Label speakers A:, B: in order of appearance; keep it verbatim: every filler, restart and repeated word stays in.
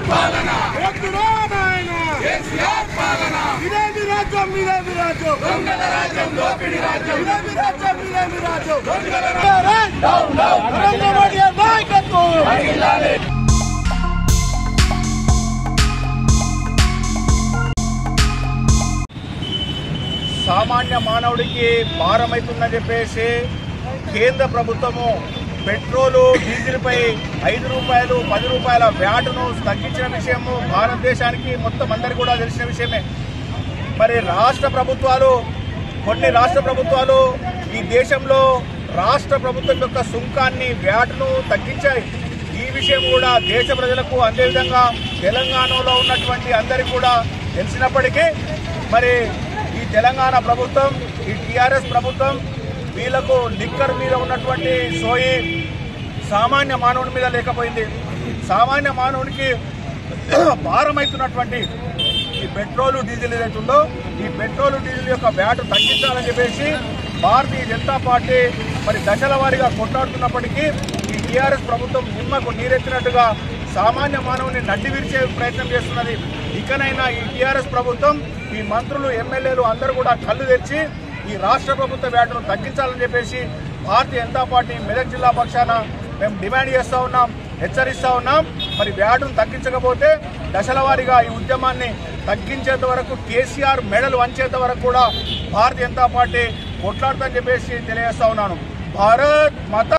A: సామాన్య మానవుడికి భారమైతుందని చెప్పేసి కేంద్ర ప్రభుత్వము పెట్రోలు డీజిల్ పై ఐదు రూపాయలు పది రూపాయల వ్యాటును తగ్గించిన విషయము భారతదేశానికి మొత్తం అందరికీ కూడా తెలిసిన విషయమే. మరి రాష్ట్ర ప్రభుత్వాలు కొన్ని రాష్ట్ర ప్రభుత్వాలు ఈ దేశంలో రాష్ట్ర ప్రభుత్వం యొక్క సుంకాన్ని వ్యాటును తగ్గించాయి. ఈ విషయం కూడా దేశ ప్రజలకు అదేవిధంగా తెలంగాణలో ఉన్నటువంటి అందరికీ కూడా తెలిసినప్పటికీ మరి ఈ తెలంగాణ ప్రభుత్వం ఈ టీఆర్ఎస్ ప్రభుత్వం వీళ్లకు లిక్కర్ మీద ఉన్నటువంటి సోయి సామాన్య మానవుడి మీద లేకపోయింది. సామాన్య మానవుడికి భారమవుతున్నటువంటి ఈ పెట్రోలు డీజిల్ ఏదైతుందో ఈ పెట్రోలు డీజిల్ యొక్క వ్యాట్ తగ్గించాలని చెప్పేసి భారతీయ జనతా పార్టీ మరి దశల వారీగా కొట్లాడుతున్నప్పటికీ ఈ టీఆర్ఎస్ ప్రభుత్వం నిమ్మకు నీరెత్తినట్టుగా సామాన్య మానవుని నడ్డి విరిచే ప్రయత్నం చేస్తున్నది. ఇకనైనా ఈ టీఆర్ఎస్ ప్రభుత్వం ఈ మంత్రులు ఎమ్మెల్యేలు అందరూ కూడా కళ్ళు తెచ్చి ఈ రాష్ట్ర ప్రభుత్వ వ్యాటును తగ్గించాలని చెప్పేసి భారతీయ జనతా పార్టీ మెదక్ జిల్లా పక్షాన మేము డిమాండ్ చేస్తూ ఉన్నాం, హెచ్చరిస్తూ ఉన్నాం. మరి వ్యాటును తగ్గించకపోతే దశల వారీగా ఈ ఉద్యమాన్ని తగ్గించేంత వరకు కేసీఆర్ మెడలు వంచేంత వరకు కూడా భారతీయ జనతా పార్టీ కొట్లాడుతుందని చెప్పేసి తెలియజేస్తా ఉన్నాను. భారత్ మాతా